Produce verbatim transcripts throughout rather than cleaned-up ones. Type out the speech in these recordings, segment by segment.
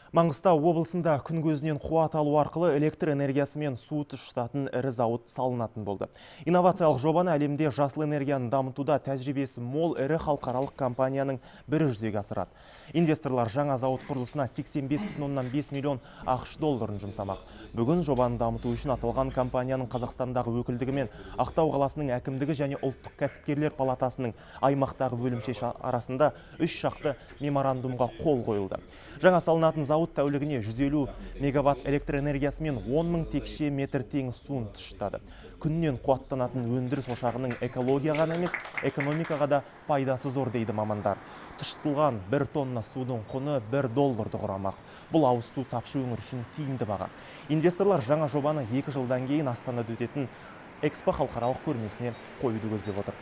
Маңғыстау облысында күн көзінен қуат алу арқылы электр энергиясы мен су тұтынатын ірі зауыт салынатын болды. Инновациялық жобаны әлемде жасыл энергияны дамытуда тәжірибесі мол ірі халықаралық компанияның бірі жүзеге асырады. Инвесторлар жаңа зауыт құрылысына сексен бес бүтін оннан бес миллион ақш долларын жұмсамақ. Бүгін жобаны дамыту үшін аталған компанияның Қазақстандағы өкілдігі мен Ақтау қаласының әкімдігі және ұлттық кәсіпкерлер палатасының аймақтағы бөлімшесі арасында үш шақты меморандумға қол қойылды. Жаңа салынатын зауыт тәулігіне жүз елу мегаватт электр энергиясы мен он мың текше метр теңіз суын тұтынады. Күннен қуаттанатын өндіріс ошағының экологияға емес, экономикаға да пайдасы зор дейді мамандар. Тұтынылған бір тонна судың құны бір долларды құрамақ. Бұл ауыз су тапшы өңір үшін тиімді баға. Инвесторлар жаңа жобаны екі жылдан кейін Астанада өтетін Экспо халықаралық көрмесіне қоюды көздеп отыр.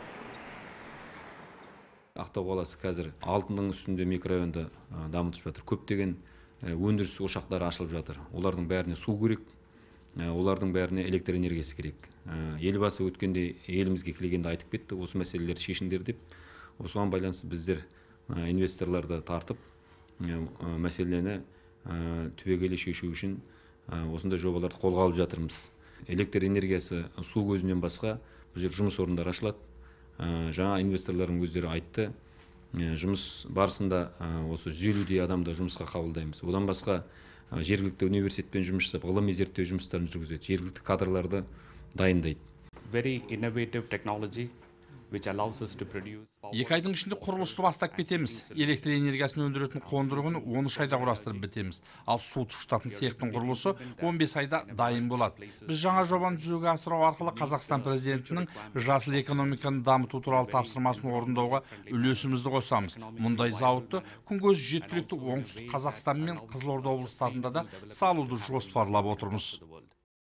Ақтау қаласы қазір алтының үстінде микрорайонды дамытып жатыр. Көптеген өндіріс ошақтары ашылып жатыр. Олардың бәріне су керек, олардың бәріне электр энергиясы керек. Елбасы өткенде елімізге келгенде айтып кетті, осы мәселелер шешіңдер деп. Осыған байланысты біздер инвесторларды тартып, мәселені түбегейлі шешу үшін осындай жобаларды қолға алып жатырмыз. Электр энергиясы су көзінен басқа бұл жер жұмыс орындары ашылады. Жаңа инвесторлардың өздері айтты, жұмыс барысында осы жүз елудей адамды жұмысқа қабылдаймыз. Одан басқа жергілікті университетпен жұмыс жасап, ғылыми зерттеу жұмыстарын жүргізеді, жергілікті кадрларды дайындайды. Very innovative technology which allows us to produce. Екі айдың ішінде құрылысты бастап кетеміз. Электр энергиясын өндіретін қондырғыны он үш айда құрастырып бітеміз. Ал су тұтынатын цехтың құрылысы он бес айда дайын болады. Біз жаңа жобаны жүзеге асыру арқылы Қазақстан президентінің жасыл экономиканы дамыту туралы тапсырмасын орындауға үлесімізді қосамыз. Мұндай зауытты күнкөзі жеткілікті оңтүстік Қазақстан мен Қызылорда облыстарында да салуды жоспарлап отырмыз.